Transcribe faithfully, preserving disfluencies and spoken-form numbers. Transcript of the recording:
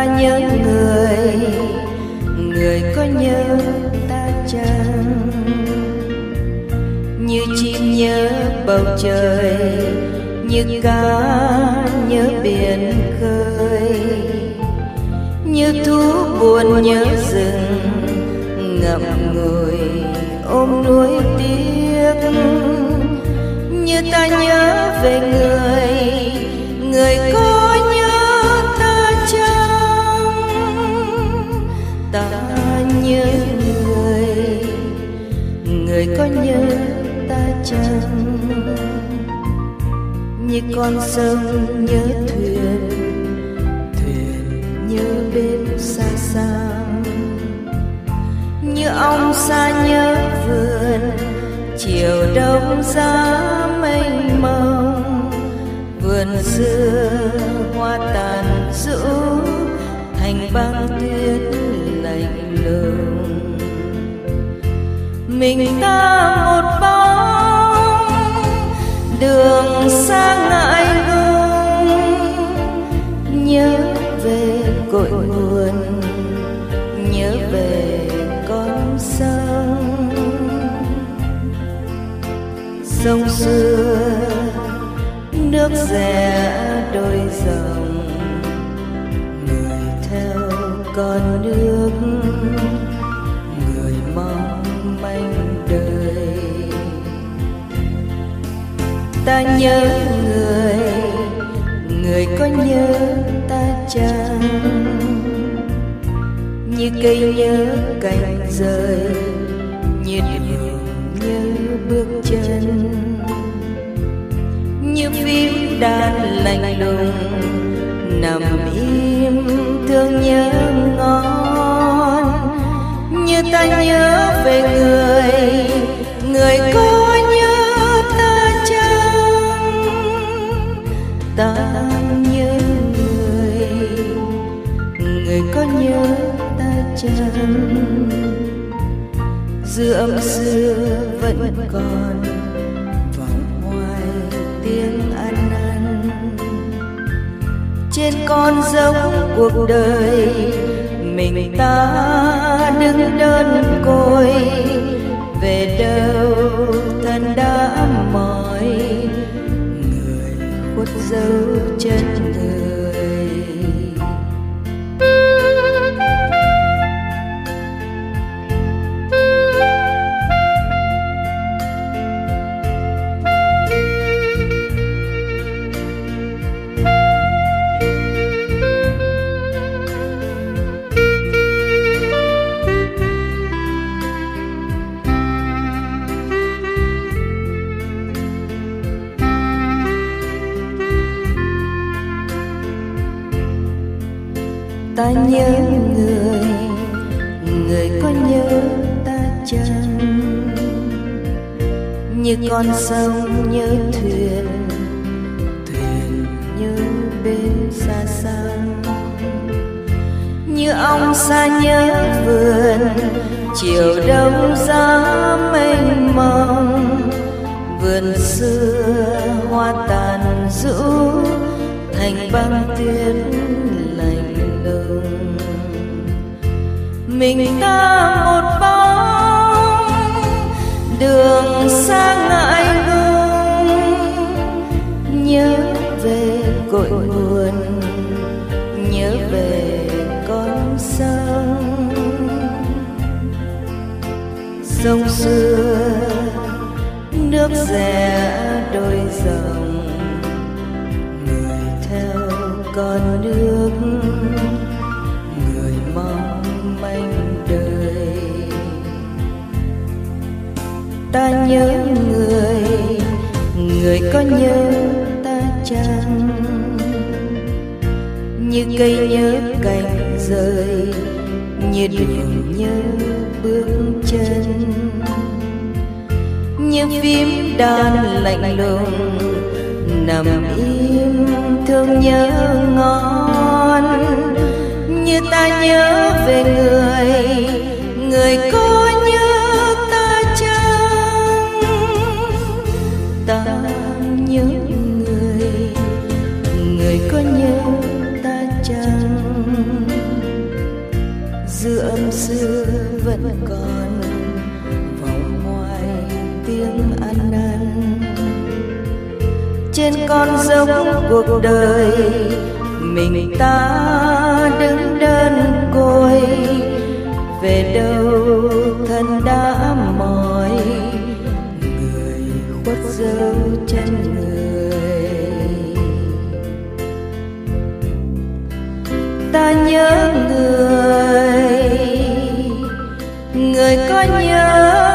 ta nhớ người, người có nhớ ta chăng? Như chim nhớ bầu trời, như cá nhớ biển khơi, như thú buồn nhớ rừng, ngậm ngùi ôm nuối tiếc. Như ta nhớ về người, người có nhớ ta chăng? Ta nhớ người, người có nhớ ta chăng? Như con sông nhớ thuyền, thuyền nhớ bên xa xa. Như ong xa nhớ vườn, chiều đông giá mênh mông. Vườn xưa hoa tàn rũ, thành băng tuyết lạnh lùng. Mình ta một bóng, đường xa ngại ngùng. Nhớ về cội nguồn, nhớ về con sông. Sông xưa nước rẽ đôi dòng, người theo con nước, người mong manh đời. Ta nhớ người, người có nhớ ta chăng? Như cây nhớ cành rơi, như đường nhớ bước chân. Như phím đàn lạnh lùng nằm im thương nhớ ngon. Như ta nhớ về người, người có nhớ ta chăng? Ta nhớ người, người có nhớ ta chăng? Dư âm xưa vẫn còn vòng hoài tiếng ăn năn. Trên con dốc cuộc đời, mình ta đứng đơn côi. Về đâu thân đã mỏi, người khuất dấu chân người. Ta nhớ người, người có nhớ ta chăng? Như con sông nhớ thuyền, thuyền nhớ bên xa xa. Như ong xa nhớ vườn, chiều đông giá mênh mông. Vườn xưa hoa tàn rũ, thành băng tuyết lạnh lùng. Mình ta một bóng, đường xa ngại ngùng. Nhớ về cội nguồn, nhớ về con sông. Sông xưa nước rẽ đôi dòng, người theo con nước, người mong manh đời. Ta nhớ người, người có nhớ ta chăng? Như cây nhớ cành rơi, như đường nhớ bước chân. Như phím đàn lạnh lùng nằm im thương nhớ ngon. Như ta nhớ về người, người có nhớ ta chăng? Ta nhớ người, người có nhớ ta chăng? còn vòng ngoài tiếng ăn năn. Trên con dốc cuộc đời mình ta đứng đơn côi, về đâu thân đã mỏi, người khuất dấu chân người. Ta nhớ người, người có nhớ